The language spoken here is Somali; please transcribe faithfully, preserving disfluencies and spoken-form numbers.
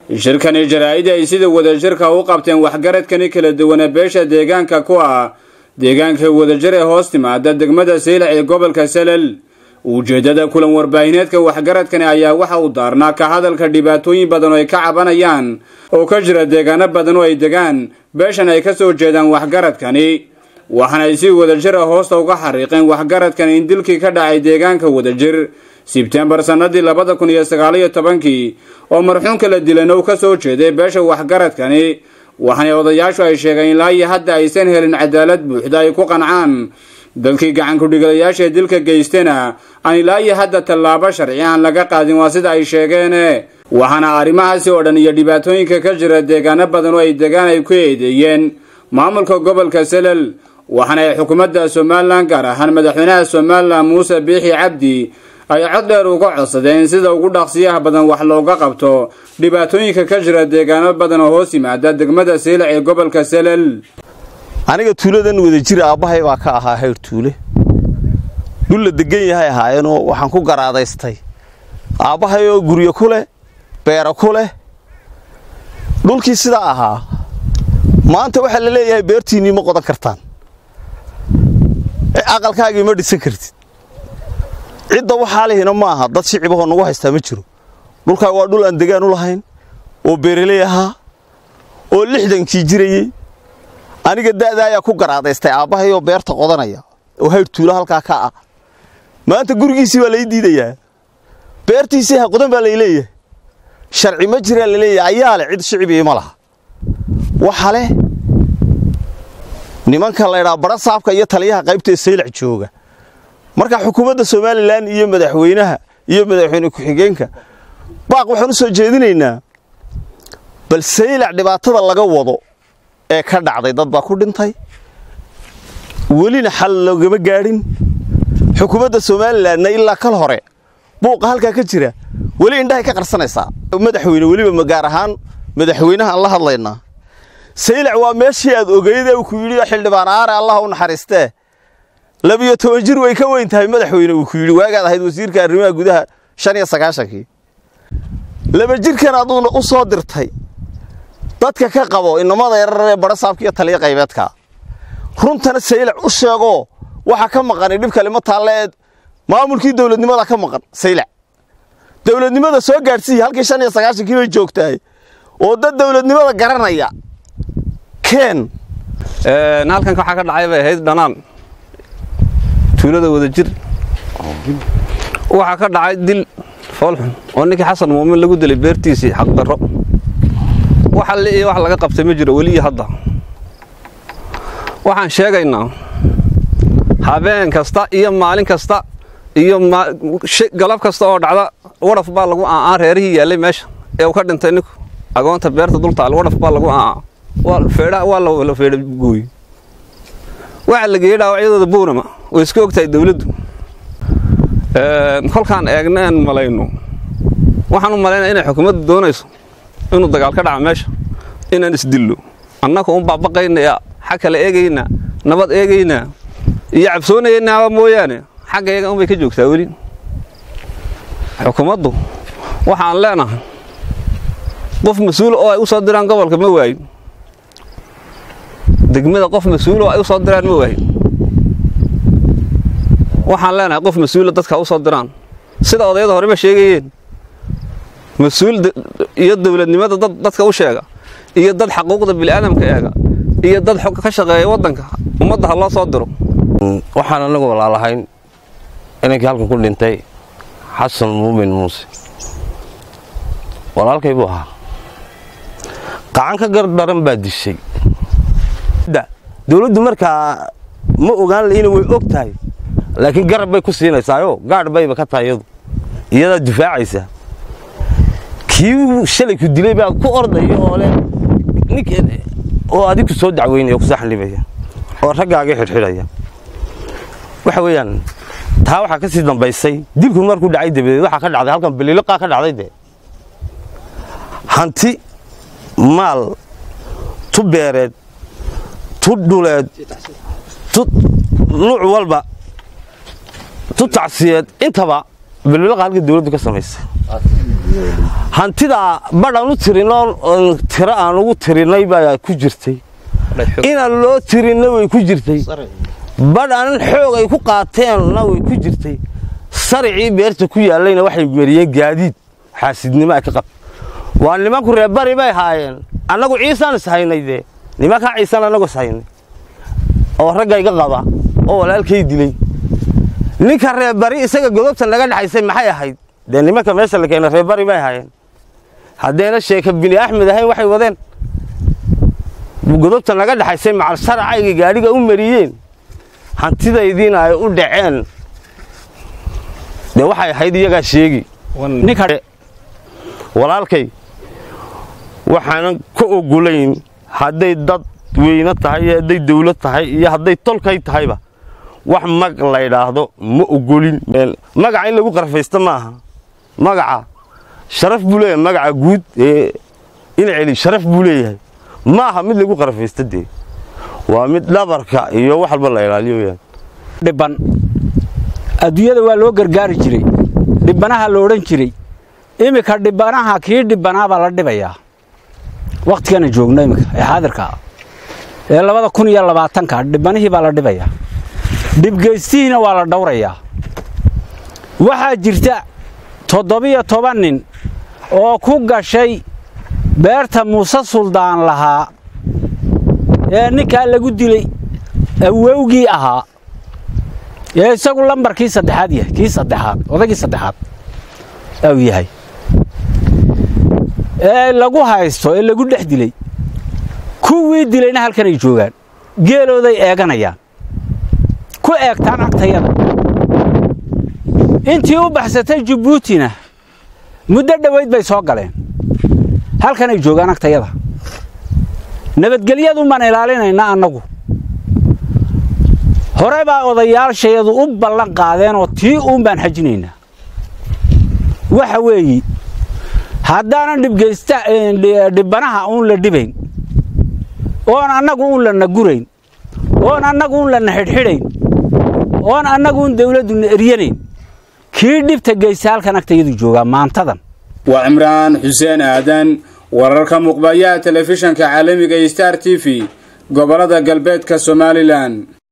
shirkani jaraa'id ay sida wadajirka u qabteen waxgaradkani kala duwan beesha deegaanka ku ah deegaanka wadajir ee hoos timaada degmada Saylac ee gobolka Salal ujeedada kulan warbaahineedka waxgaradkani ayaa waxa uu daarnaa ka hadalka dhibaatooyin badan oo ay ka cabanayaan oo ka jira deegaano badan oo ay degaan beeshan ay ka soo jeedaan waxgaradkani waxana ay si wadajir ah hoosta uga xariiqeen waxgaradkani in dilkii ka dhacay deegaanka wadajir September sanadii laba kun iyo sagaal iyo toban oo marxuumka la dilay oo ka soo jeeday beesha waxgaradkani waxana odayaashu ay sheegeen ilaa iyo hadda aysan helin cadaalad buuxda ay ku qancaan dalkii gacan ku dhigalayaasha dilka geystena aan ilaa iyo hadda tallaabo sharci aan laga qaadin waa sida ay sheegeen waxana arrimahaasi oo dhan iyo dhibaatooyinka ka jira deegaano badan oo ay deegaan ay ku eedeeyeen maamulka gobolka Salal waxana ay xukuumadda Soomaaliland gaar ahaan madaxweynaha Soomaaliland Muuse Biixi Cabdi ay cod dheer uga codsadeen sida ugu dhaqsiyaha badan wax looga qabto dhibaatooyinka ka jira deegaano badan oo hoos yimaada degmada Saylac ee gobolka Salal aniga tuuladan wadajir aabahay baa ka ahaa heer tuule dhul la degan yahay ahaayeen oo waxaan ku garaadaystay aabahay oo guriyo ku leh beero ku leh dhulkii sida ahaa maanta waxa la leeyahay beertiinii ma qodan kartaan aqalkaagii ma dhisan kartid cidda waxa leeyna ma aha dad shicib ah oo nagu haysta ma jiro dhulka waa dhul aan degaan u lahayn oo beeraley aha oo lixdankii jirayay aniga daada ayaa ku garaadaystay aabahay oo beerta qodanaya oo heer tuula halka ka ah maanta gurigiisii waa la diidayaa beertiisii ha qodan baa la leeyahay sharci ma jira la leeyahay ayaa la cid shicib ma laha waxa leh nimanka la yiraahdo barasaabka iyo taliyaha qaybta Saylac jooga marka xukuumadda Soomaaliland iyo madaxweynaha iyo madaxweyne ku xigeenka baaq waxaan soo jeedinaynaa bal Saylac dhibaatada laga wado ee ka dhacday dad baa ku dhintay walina xal lagama gaarin xukuumadda Soomaaliland ilaa kal hore buuqa halka ka jira wali indhahay ka qarsanaysa madaxweyne waliba ma gaar ahaan madaxweynaha la hadlaynaa Saylac waa meeshii aad ogeeyday uu ku yiri xildhibaan aare Allah u naxariistee labiyo toban jir way ka weyn tahay madaxweyne uu ku yiri waagaad ahayd wasiirka arrimaha gudaha shan iyo sagaashan laba jirkan aad u soo dirtay dadka ka qabo inamada yarar ee barasaabka iyo taliye qaybeedka runtana Saylac u sheego waxa ka maqan dhib kale ma taaleed maamulkii dawladnimada ka maqan Saylac dawladnimada soo gaarsiiyay halkii shan iyo sagaashan bay joogtay oo dad dawladnimada garanaya keen ee halkan waxa ka dhacay bay ahayd dhanaan tuulada wadajir waxa ka dhacay dil foolxun oo ninkii Xasan Muumin lagu dilay beertiisii xaq darro waxa la wax laga qabtay ma jiro wali hadda waxaan sheegaynaa habeen kasta iyo maalin kasta iyo galab kasta oo dhacda waraf baa lagu aan reerihii yaalay meesha ee uu ka dhintay ninku agoonta beerta dulta waraf baa lagu aan waa feedha waa la feedha gooy waxa la geeyay dhaawacyadooda buurama oo iska ogtahay dawladdu ee kolkaan eegnaan malayno waxaan u maleynaa inay xukuumaddu doonayso inuu dagaal ka dhaco meesha inaan isdillo annaka un baabaqaynaa xaq kale eegayna nabad eegayna iyo cabsoonayna mooyaane xaqeega un bay ka joogtaa wali xukuumaddu waxaan leenahay qof mas'uul oo ay u soo diraan gobolka ma waayo degmada qof mas'uul oo ay u soo diraan ma waayo waxaan leenahay qof mas'uul dadka u soo diraan sida odayada hore ma sheegayeen mas'uul iyo dawladnimada dad dadka u sheega iyo dad xuquuqda bini'aadamka eega iyo dad xog ka shaqeeya wadanka ummadda loo soo diro waxaan anagu walaalahayn inankii halkan ku dhintay Xasan Muumin Muuse walaalkay buu ahaa qacan ka gardaran baa dishay dawladdu markaa ma ogaan inay way og tahay laakiin garab bay ku siinaysaa gaar bay ka tahay iyada difaacaysa kii shalay ku dilay baa ku ordayo oo leh ninkan oo adigu soo dacweynay ku saxlibaya oo ragaaga xirxiraya waxa weeyaan taa waxa ka sii dambaysay dilku markuu dhacay dabadeed waxa ka dhacday halkan biliiqa ka dhacday hanti maal tu beereed tu dhuleed tu nuuc walba tu tacsiyeed intaba biliiqa halka dawladdu ka samaysay hantida badhan u tirinoo tiro aan ugu tirinay baa ku jirtay inaan loo tirinna way ku jirtay badhan xoog ay ku qaateenna way ku jirtay saricii beerta ku yaalayna waxay geeriyeen gaadiid xaasidnimo ay ka qab waa nimanku reer bari bay haayeen annagu ciisaan ishaynayde nimanka ciisaan annagu ishaynay oo ragga iga qaba oo walaalkay dilay ninka reer bari isaga godobta naga dhaxaysay maxay ahayd de nimanka meesha la keenay reer bari bay haayeen hadeena sheeka bini axmed ahayn waxay wadeen godobta naga dhaxaysay macal sharcayga gaariga u mariyeen hantidaydiina ay u dhaceen de waxay ahayd iyaga sheegi ninka walaalkay waxaan ka ogolayn haday dad weyna tahay haday dawlad tahay iyo haday tolkay tahayba wax mag la yiraahdo ma ogolin magaca in lagu qarfaysto maaha magaca sharaf buu leeyahay magaca guud ee in celi sharaf buu leeyahay maaha mid lagu qarfaysto de waa mid dhabarka iyo wax walba la ilaaliyo dhiban adduunyada waa loo gargaari jiray dhibanaha la oran jiray imika dhibanaha kii dhibanaaba la dhibayaa waqtigana joogno imika ee xaadirka ee labada kun iyo labaatan ka dhibanihii baa la dhibayaa dhibgeystiina waa la dhawrayaa waxa jirta toddobiyo toban nin oo ku gashay beerta Muuse Suldaan lahaa ee ninka lagu dilay awowgii ahaa ee isagu lambarkii saddexaad yahay kii saddexaad odagii saddexaad aw yahay ee lagu haysto ee lagu dhex dilay kuwii dilayna halkan ay joogaan geelooday eeganayaan ku eegtaan agtayada intii u baxsatay Djibouti-na muddo dhaweyd bay soo galeen halkan ay joogaan agtayada nabadgelyadu ma ilaalinayna annagu hore baa odayaashayadu u ballan qaadeen oo tii uun baan xajinaynaa waxa weeyi haddaanan dhibgeysta dhibanaha uun la dhibayn oon annagu uun la nagurayn oon annagu uun la xidhxidhayn oon annagu uun dawladdu eryanayn kii dhibta geysta halkan agtayadu joogaa maantadan waa Cimraan Xuseen Aadan wararka muqbayaha telefishanka caalamiga Star T V gobolada galbeedka Somaliland.